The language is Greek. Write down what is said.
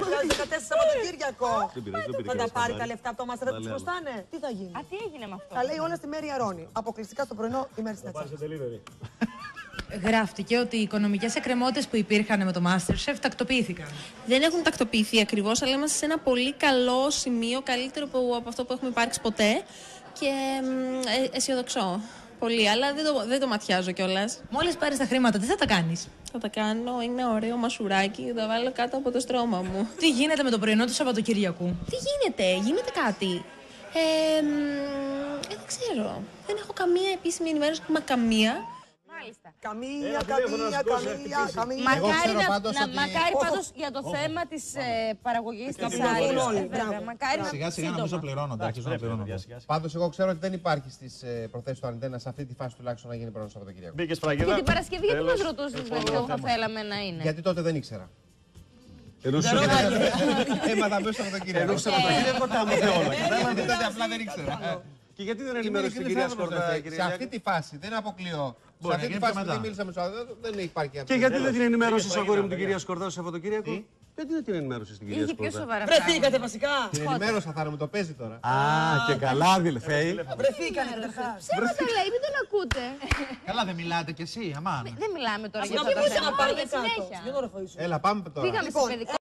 2014 Σαββατοκύριακο. Θα τα πάρει τα λεφτά από το Masterchef, θα τους χρωστάνε. Τι θα γίνει? Α, τι έγινε με αυτό? Τα λέει όλα στη Μέρη Αρώνη. Αποκλειστικά στο πρωινό η Μέρη Συνατσάκη. Γράφτηκε ότι οι οικονομικές εκκρεμότητες που υπήρχαν με το Masterchef τακτοποιήθηκαν. Δεν έχουν τακτοποιηθεί ακριβώς, αλλά είμαστε σε ένα πολύ καλό σημείο, καλύτερο από αυτό που έχουμε υπάρξει ποτέ και αισιοδοξώ πολύ, αλλά δεν το ματιάζω κιόλας. Μόλις πάρεις τα χρήματα, τι θα τα κάνεις? Θα τα κάνω, είναι ωραίο μασουράκι, θα βάλω κάτω από το στρώμα μου. Τι γίνεται με το πρωινό του Σαββατοκυριακού? Τι γίνεται κάτι. Δεν ξέρω. Δεν έχω καμία επίσημη ενημέρωση, μα καμία. Μάλιστα. Καμία. Μακάρι πάντως για το θέμα της παραγωγής της άλλης. Σιγά σιγά νομίζω πληρώνονται. Πάντως εγώ ξέρω ότι δεν υπάρχει στις προθέσεις του Αντένα σε αυτή τη φάση τουλάχιστον να γίνει πρώτο Σαββατοκύριακο. Και την Παρασκευή γιατί μας ρωτούσες ποιο θα θέλαμε να είναι? Γιατί τότε δεν ήξερα. Έμαθα μέσα Σαββατοκύριακο. Ενώ Σαββατοκύριακο τα έμαθε όλα. Τότε απλά δεν ήξερα. Και γιατί δεν ενημέρωσε την κυρία Σκορδά? Σε αυτή τη φάση δεν αποκλείω. Σε αυτή τη φάση που δεν μίλησα με του άλλου δεν υπάρχει Και γιατί δεν την ενημέρωσε, αγόρι μου, την κυρία Σκορδά το Σαββατοκύριακο? Γιατί δεν την ενημέρωσε την κυρία Είχε πιο Σκορδά? σοβαρά Βρεθήκατε βασικά. Την ενημέρωσα, θα μου το παίζει τώρα. Α, και καλά, αδελφέ. Βρεθήκανε καταρχάς. Ψέματα λέει, μην τον ακούτε. Καλά, δεν μιλάτε κι εσύ, αμάν. Δεν μιλάμε τώρα για Να μην αυτά τα μπορούσα να θέματα. πάρει Για κάτω. συνέχεια. Για να ρεφοήσω. Έλα, πάμε τώρα. Πήγαμε στο παιδικό.